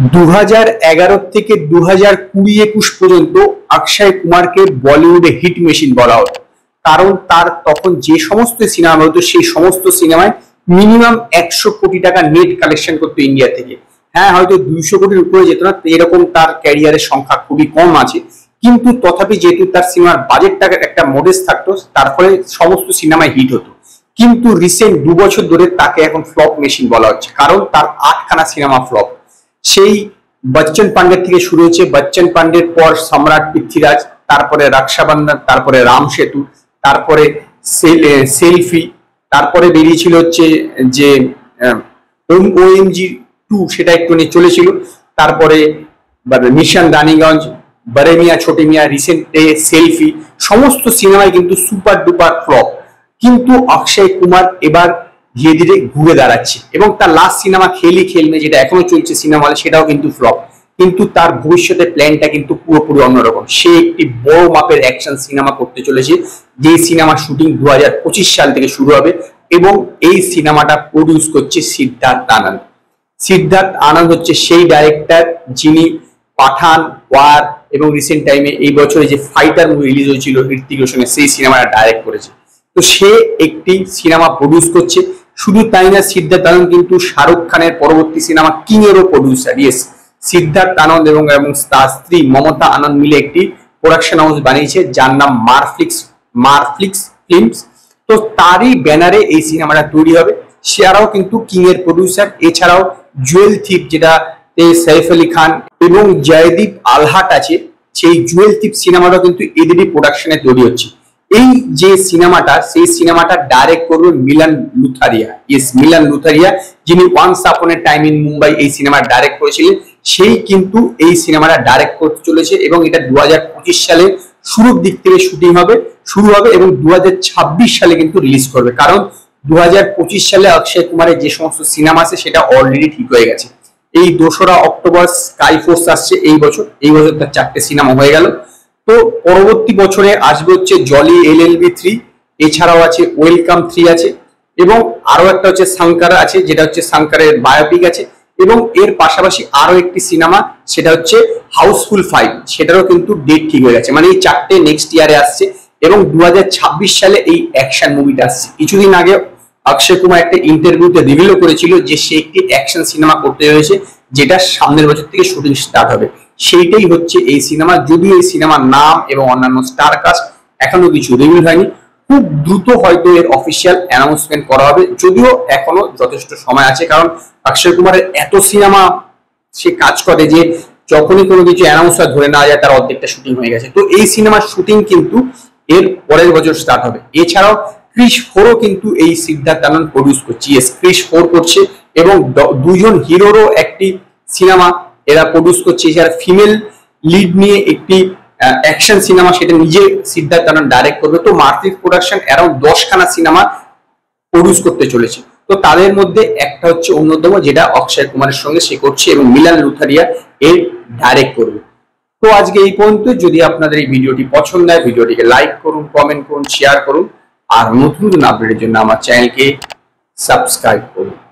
2011 থেকে 2020-21 পর্যন্ত অক্ষয় কুমারকে বলিউডে হিট মেশিন বলা হতো, কারণ তার তখন যে সমস্ত সিনেমা হতো সেই সমস্ত সিনেমায় মিনিমাম 100 কোটি টাকা নেট কালেকশন করতো ইন্ডিয়া থেকে। হ্যাঁ, হয়তো 200 কোটির উপরে যেত না, এরকম তার ক্যারিয়ারের সংখ্যা খুবই কম আছে, কিন্তু তথাপি যেহেতু তার সিনেমার বাজেটটা একটা মডেস্ট থাকতো, তার ফলে সমস্ত সিনেমায় হিট হতো। কিন্তু রিসেন্ট 2 বছর ধরে তাকে এখন ফ্লপ মেশিন বলা হচ্ছে, কারণ তার 8খানা সিনেমা ফ্লপ। সেই বচ্চন পান্ডের থেকে শুরু হয়েছে, বচ্চন পান্ডের পর সম্রাট পৃথ্বীরাজ, তারপরে রক্ষাবন্ধন, তারপরে রাম সেতু, তারপরে সেলফি, তারপরে বেরিয়েছিল হচ্ছে যে OMG 2, সেটা একটু নিয়ে চলেছিল, তারপরে মিশন রানীগঞ্জ, বড়ে মিয়া ছোটে মিয়া, রিসেন্টে সেলফি, সমস্ত সিনেমায় কিন্তু সুপার ডুপার ফ্লপ। কিন্তু অক্ষয় কুমার এবার ধীরে ধীরে ঘুরে দাঁড়াচ্ছে এবং তার লাস্ট সিনেমা খেলি খেলমে, যেটা এখনো চলছে সিনেমা হলে, সেটাও কিন্তু ফ্লপ। কিন্তু তার ভবিষ্যতের প্ল্যানটা কিন্তু পুরোপুরি অন্যরকম। সে একটি বড় মাপের অ্যাকশন সিনেমা করতে চলেছে, যে সিনেমার শুটিং 2025 সাল থেকে শুরু হবে এবং এই সিনেমাটা প্রডিউস করছে সিদ্ধার্থ আনন্দ। সিদ্ধার্থ আনন্দ হচ্ছে সেই ডাইরেক্টর যিনি পাঠান, ওয়ার এবং রিসেন্ট টাইমে এই বছরে যে ফাইটার মুভি রিলিজ হয়েছিল হৃতিক রোশনের, সেই সিনেমাটা ডাইরেক্ট করেছে। তো সে একটি সিনেমা প্রডিউস করছে। শুধু তাই না, সিদ্ধার্থ আনন্দ কিন্তু শাহরুখ খানের পরবর্তী সিনেমা কিং এরও প্রডিউসার। ইয়েস, সিদ্ধার্থ আনন্দ এবং তার স্ত্রী মমতা আনন্দ মিলে একটি প্রোডাকশন হাউস বানিয়েছে, যার নাম মারফ্লিক্স ফিল্মস। তো তারই ব্যানারে এই সিনেমাটা তৈরি হবে। সেরাও কিন্তু কিং এর প্রডিউসার। এছাড়াও জুয়েল থিপ, যেটা সাইফ আলী খান এবং জয়দীপ আলহাট আছে, সেই জুয়েল থিপ সিনেমাটাও কিন্তু এদেরই প্রোডাকশনে তৈরি হচ্ছে। এই যে সিনেমাটা, সেই সিনেমাটা ডাইরেক্ট করবে মিলান লুথারিয়া। ইয়েস, মিলান লুথারিয়া, যিনি ওয়ান্স আপন এ টাইম ইন মুম্বাই এই সিনেমা ডাইরেক্ট করেছিলেন, সেই কিন্তু এই সিনেমাটা ডাইরেক্ট করতে চলেছে এবং এটা 2025 সালে শুরুর দিক থেকে শুরু হবে এবং 2026 সালে কিন্তু রিলিজ করবে। কারণ 2025 সালে অক্ষয় কুমারের যে সমস্ত সিনেমা আছে সেটা অলরেডি ঠিক হয়ে গেছে। এই 2রা অক্টোবর স্কাই ফোর্স আসছে এই বছর তার 4টে সিনেমা হয়ে গেল। তো পরবর্তী বছরে আসবে হচ্ছে জলি LLB 3, এছাড়াও আছে ওয়েলকাম 3 আছে, এবং আরো একটা হচ্ছে শঙ্কর আছে, যেটা হচ্ছে শঙ্করের বায়োপিক আছে, এবং এর পাশাপাশি আরো একটি সিনেমা, সেটা হচ্ছে হাউসফুল 5, সেটারও কিন্তু ডেট ঠিক হয়ে গেছে। মানে এই 4টে নেক্সট ইয়ারে আসছে এবং 2026 সালে এই অ্যাকশন মুভিটা আসছে। কিছুদিন আগে অক্ষয় কুমার একটা ইন্টারভিউতে রিভিলও করেছিল যে সে একটি অ্যাকশন সিনেমা করতে হয়েছে, যেটা সামনের বছর থেকে শুটিং স্টার্ট হবে। সেইটাই হচ্ছে এই সিনেমা। যদিও এই সিনেমার নাম এবং অন্যান্য স্টার কাস্ট এখনো কিছু রিভিল হয়নি, খুব দ্রুত হয়তো এর অফিসিয়াল অ্যানাউন্সমেন্ট করা হবে, যদিও এখনো যথেষ্ট সময় আছে। কারণ অক্ষয় কুমারের এত সিনেমা সে কাজ করে যে যখনই কোনো কিছু অ্যানাউন্স হয় ধরে নেওয়া যায় তার অর্ধেকটা শুটিং হয়ে গেছে। তো এই সিনেমার শুটিং কিন্তু এর পরের বছর স্টার্ট হবে। এছাড়াও ক্রিশ 4ও কিন্তু এই সিদ্ধার্থ আনন্দ প্রডিউস করছে। ইয়েস, ক্রিশ 4 করছে এবং 2জন হিরোরও একটি সিনেমা এরা প্রডিউস করছে। এছাড়া ফিমেল লিড নিয়ে একটি অ্যাকশন সিনেমা, সেটা নিজে সিদ্ধার্থ আনন্দ ডাইরেক্ট করবে। তো মার্ফিক প্রোডাকশন অ্যারাউন্ড 10খানা সিনেমা প্রডিউস করতে চলেছে। তো তাদের মধ্যে একটা হচ্ছে অন্যতম, যেটা অক্ষয় কুমারের সঙ্গে সে করছে এবং মিলান লুথারিয়া এর ডাইরেক্ট করবে। তো আজকে এই পর্যন্ত। যদি আপনাদের এই ভিডিওটি পছন্দ হয়, ভিডিওটিকে লাইক করুন, কমেন্ট করুন, শেয়ার করুন, আর নতুন আপডেটের জন্য আমার চ্যানেলকে সাবস্ক্রাইব করুন।